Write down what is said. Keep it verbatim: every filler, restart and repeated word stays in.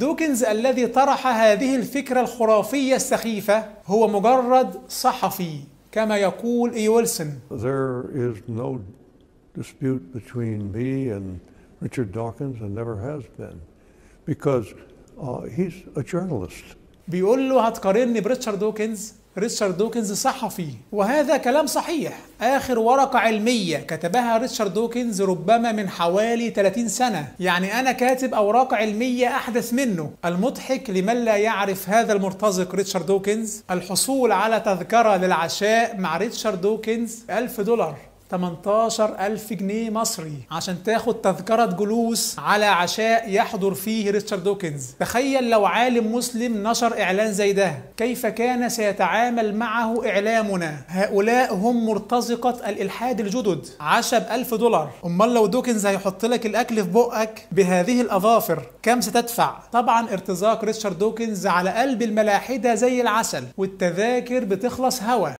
دوكنز الذي طرح هذه الفكرة الخرافية السخيفة هو مجرد صحفي كما يقول إي ويلسون. There is no dispute between me and Richard Dawkins and never has been because uh, he's a journalist. بيقول له هتقارني بريتشارد دوكنز؟ ريتشارد دوكنز صحفي، وهذا كلام صحيح. آخر ورقة علمية كتبها ريتشارد دوكنز ربما من حوالي ثلاثين سنة، يعني أنا كاتب أوراق علمية أحدث منه. المضحك لمن لا يعرف هذا المرتزق ريتشارد دوكنز الحصول على تذكرة للعشاء مع ريتشارد دوكنز ألف دولار، ثمانية عشر ألف جنيه مصري، عشان تاخد تذكرة جلوس على عشاء يحضر فيه ريتشارد دوكنز. تخيل لو عالم مسلم نشر إعلان زي ده، كيف كان سيتعامل معه إعلامنا؟ هؤلاء هم مرتزقة الإلحاد الجدد. عشاء بألف دولار، أمال لو دوكنز هيحط لك الأكل في بقك بهذه الأظافر كم ستدفع؟ طبعا ارتزاق ريتشارد دوكنز على قلب الملاحدة زي العسل، والتذاكر بتخلص هوا.